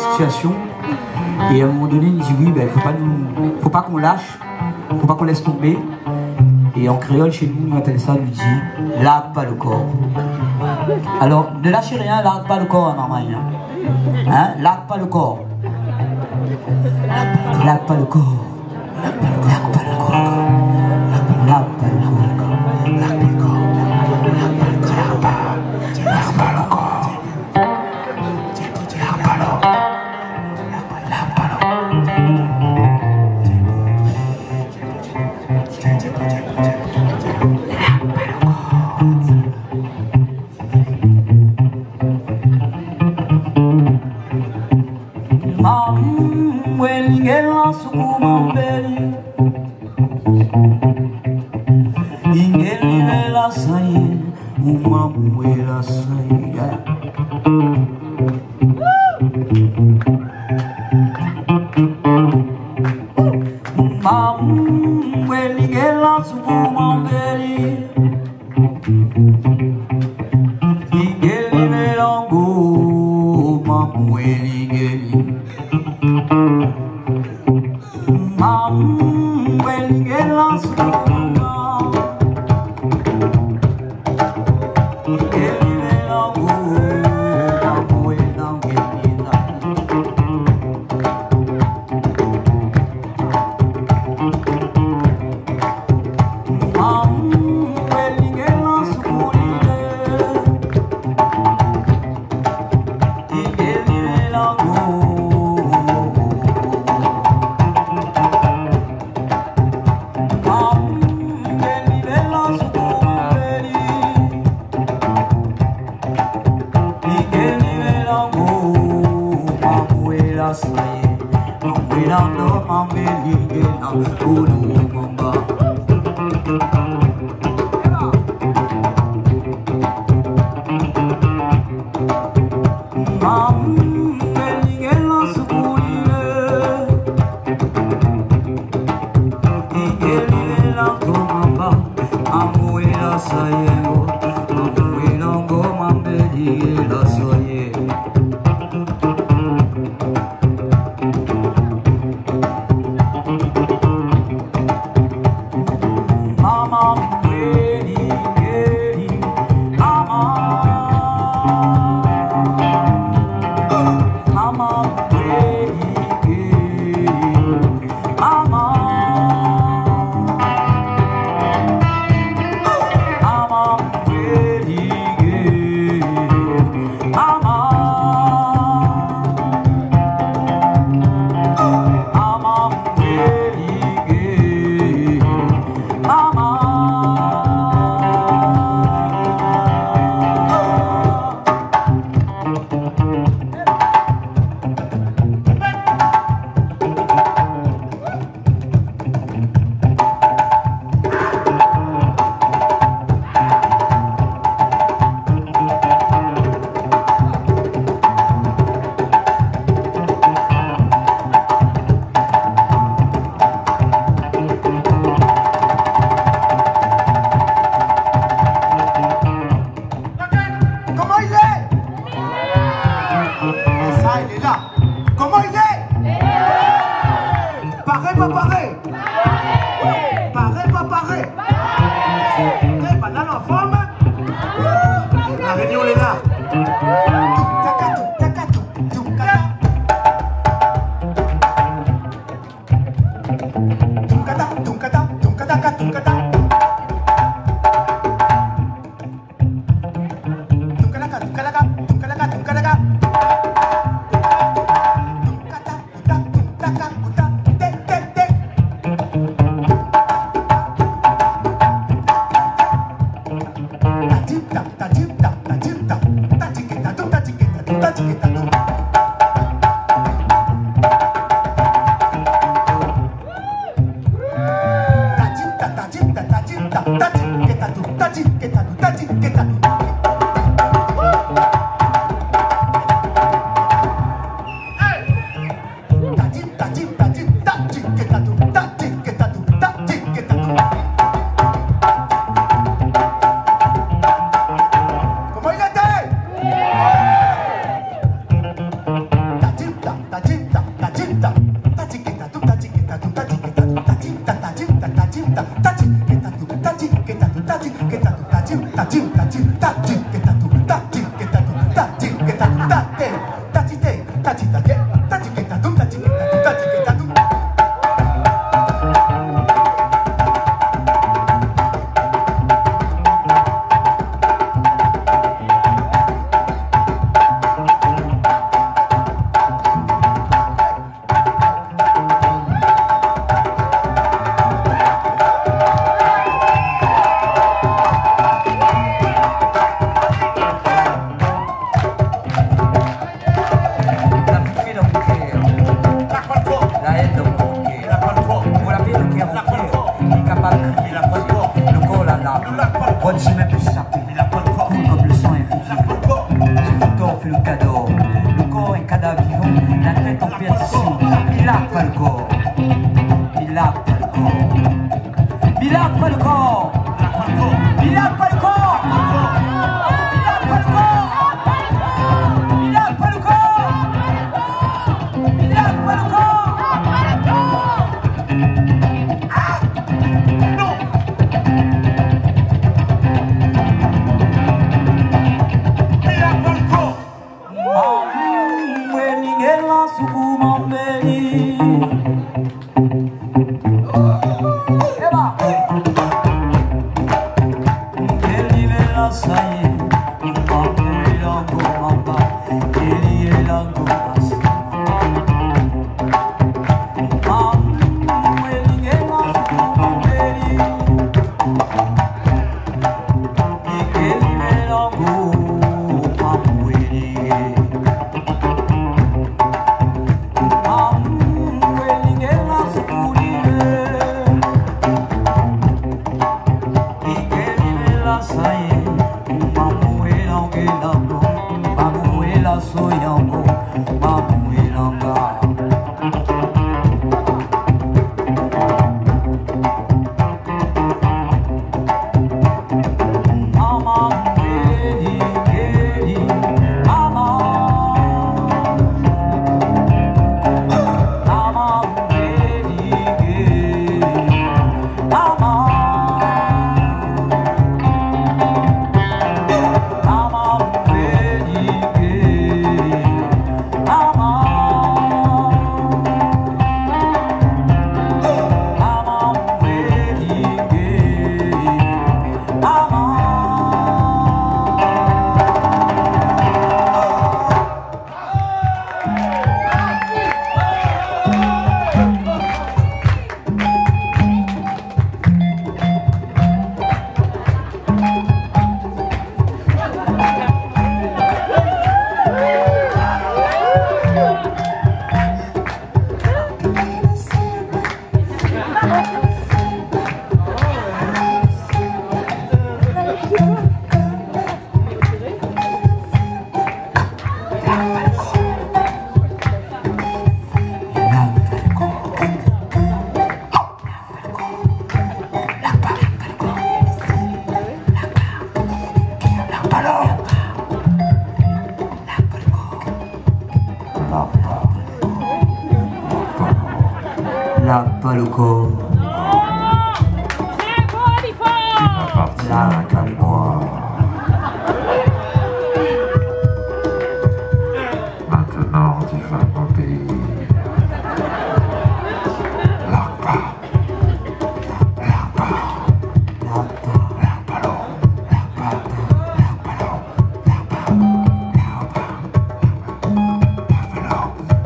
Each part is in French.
situation. Et à un moment donné, il dit oui, ben, faut pas qu'on lâche, faut pas qu'on laisse tomber. Et en créole, chez nous, on appelle ça, on lui dit, largue pas le corps. Alors, ne lâchez rien, largue pas le corps à Marmaille. Hein? Largue pas le corps. Largue pas le corps. Largue pas le corps. Largue pas le corps. Largue pas le corps. la tête en perdition. Il n'a pas le corps. Il n'a pas le corps. Il n'a pas le corps. Il n'a pas le corps. Il n'a pas le corps. Il n'a pas le corps. Il n'a pas le corps. Ah! Non. Il n'a pas le corps. N'a pas le corps. N'a qu'à moi. Maintenant tu vas m'obéir. L'arpa. L'arpa. L'arpa. L'arpalo. L'arpa. L'arpalo. L'arpa. L'arpa. L'arpalo.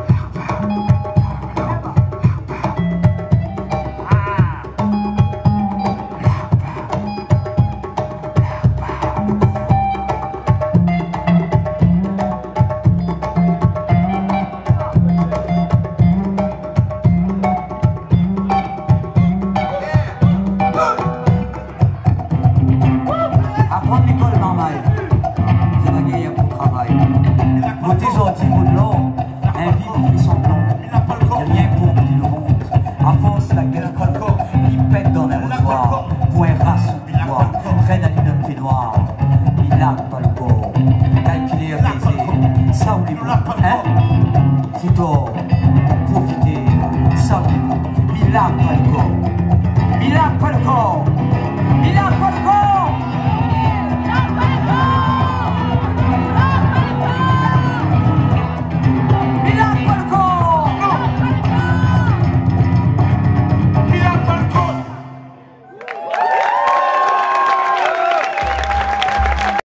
Apprendre l'école normale, c'est la guerre pour le travail. Votez gentil, vos de l'or, un vide qui fait semblant. Rien pour qui le honte. À force, la guerre à corps, il pète dans l'arrosoir. Pour un race au pouvoir, traîne à l'une pied noir. Il n'a pas le corps, calculé, baiser, ça ou les bouts, hein? C'est tort, profitez, ça ou les bouts. Il n'a pas le corps, il n'a pas